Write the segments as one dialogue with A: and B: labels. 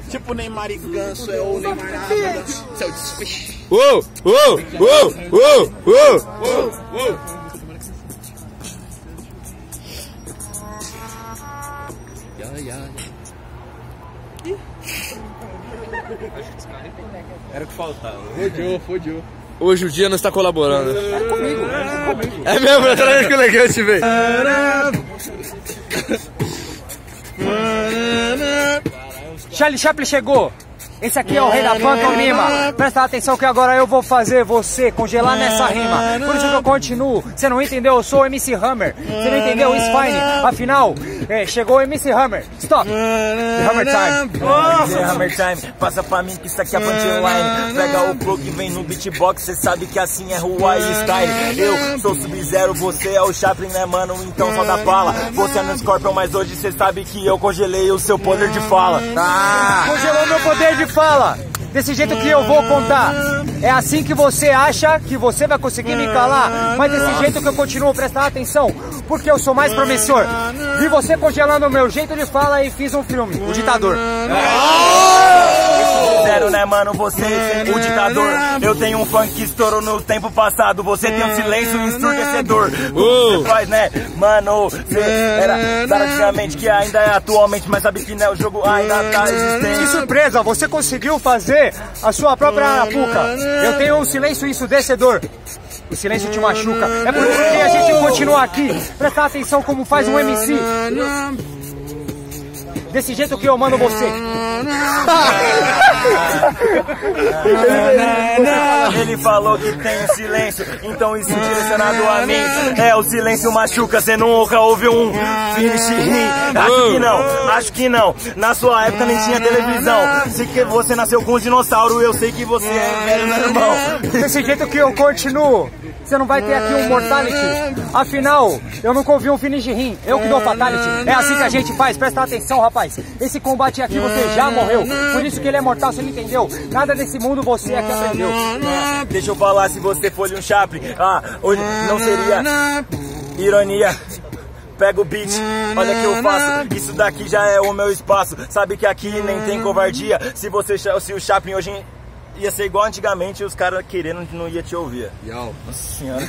A: Tipo Neymar e Ganso, é o Neymar na água, seu desfecho.
B: Era o que faltava.
A: Fodiou.
C: Hoje o dia não está colaborando.
A: É comigo.
C: É mesmo, é toda vez que elegante, velho.
D: Charlie Chaplin chegou. Esse aqui é o rei da pantomima. Presta atenção que agora eu vou fazer você congelar nessa rima. Por isso que eu continuo. Você não entendeu? Eu sou o MC Hammer. Você não entendeu? It's fine. Afinal, chegou o MC Hammer. Stop. The Hammer Time.
B: The Hammer Time. Passa pra mim que isso aqui é punchline. Pega o plug e vem no beatbox. Cê sabe que assim é o style. Eu sou Sub-Zero, você é o Chaplin, né, mano? Então só dá bala. Você é no Scorpion, mas hoje cê sabe que eu congelei o seu poder de fala.
D: Congelou meu poder de fala. Desse jeito que eu vou contar. É assim que você acha que você vai conseguir me calar. Mas desse jeito que eu continuo, prestar atenção. Porque eu sou mais promissor. Vi você congelando o meu jeito de fala e fiz um filme, O Ditador.
B: Zero, né, mano? Você, o ditador. Eu tenho um funk que estourou no tempo passado. Você tem um silêncio ensurdecedor. Você faz, né, mano? Você era praticamente que ainda é atualmente, mas sabe que né, o jogo ainda tá existente.
D: Que surpresa, você conseguiu fazer a sua própria arapuca. Eu tenho um silêncio ensurdecedor. O silêncio te machuca. É por isso que a gente continua aqui. Prestar atenção como faz um MC. Desse jeito que eu mando você.
B: Ele falou que tem um silêncio, então isso direcionado a mim. É, o silêncio machuca, cê nunca ouviu um finish rim. Acho que não. Na sua época nem tinha televisão. Se que você nasceu com um dinossauro, eu sei que você é velho, meu irmão.
D: Desse jeito que eu continuo. Você não vai ter aqui um mortality. Afinal, eu nunca ouvi um finish rim. Eu que dou fatality. É assim que a gente faz. Presta atenção, rapaz. Esse combate aqui você já morreu. Por isso que ele é mortal, você não entendeu? Nada desse mundo você aqui aprendeu.
B: Deixa eu falar, se você for um Chaplin, hoje não seria ironia. Pega o beat, olha que eu faço. Isso daqui já é o meu espaço. Sabe que aqui nem tem covardia. Se o Chaplin hoje ia ser igual antigamente, os caras querendo não ia te ouvir. Nossa senhora.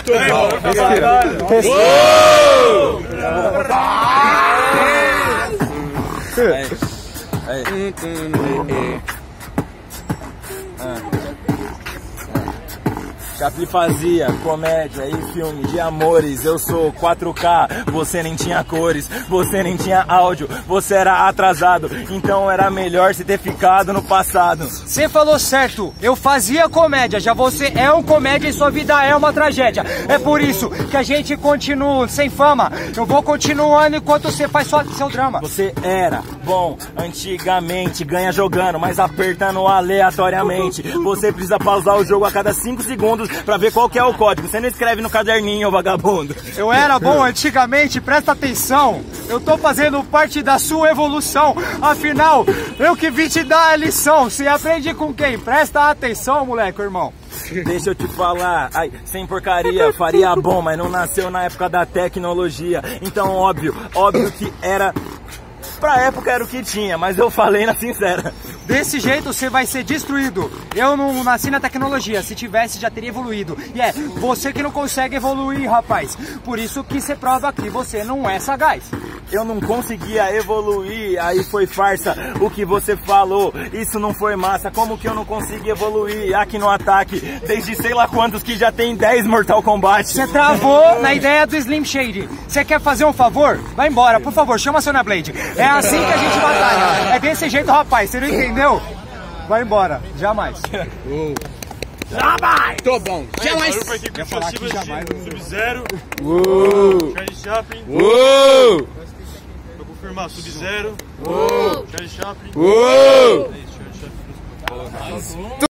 B: Chaplin fazia comédia e filme de amores. Eu sou 4K, você nem tinha cores, você nem tinha áudio, você era atrasado. Então era melhor você ter ficado no passado.
D: Você falou certo, eu fazia comédia. Já você é um comédia e sua vida é uma tragédia. É por isso que a gente continua sem fama. Eu vou continuando enquanto você faz só seu drama.
B: Você era bom antigamente, ganha jogando, mas apertando aleatoriamente. Você precisa pausar o jogo a cada 5 segundos pra ver qual que é o código. Você não escreve no caderninho, vagabundo.
D: Eu era bom antigamente, presta atenção. Eu tô fazendo parte da sua evolução. Afinal, eu que vim te dar a lição. Você aprende com quem? Presta atenção, moleque, irmão.
B: Deixa eu te falar, sem porcaria, faria bom, mas não nasceu na época da tecnologia. Então óbvio que era... Pra época era o que tinha, mas eu falei na sincera.
D: Desse jeito você vai ser destruído. Eu não nasci na tecnologia, se tivesse já teria evoluído. E é você que não consegue evoluir, rapaz. Por isso que você prova que você não é sagaz.
B: Eu não conseguia evoluir, aí foi farsa o que você falou. Isso não foi massa, como que eu não consegui evoluir aqui no ataque? Desde sei lá quantos que já tem 10 Mortal Kombat.
D: Você travou na ideia do Slim Shady. Você quer fazer um favor? Vai embora, por favor, chama a Sonya Blade. É assim que a gente batalha. É desse jeito, rapaz, você não entendeu? Vai embora, jamais.
A: Jamais! Tô bom. Jamais!
E: Quer falar aqui jamais. Sub-Zero. Charlie Chaplin. Pra confirmar, Sub-Zero. Charlie Chaplin. É isso, Charlie Chaplin.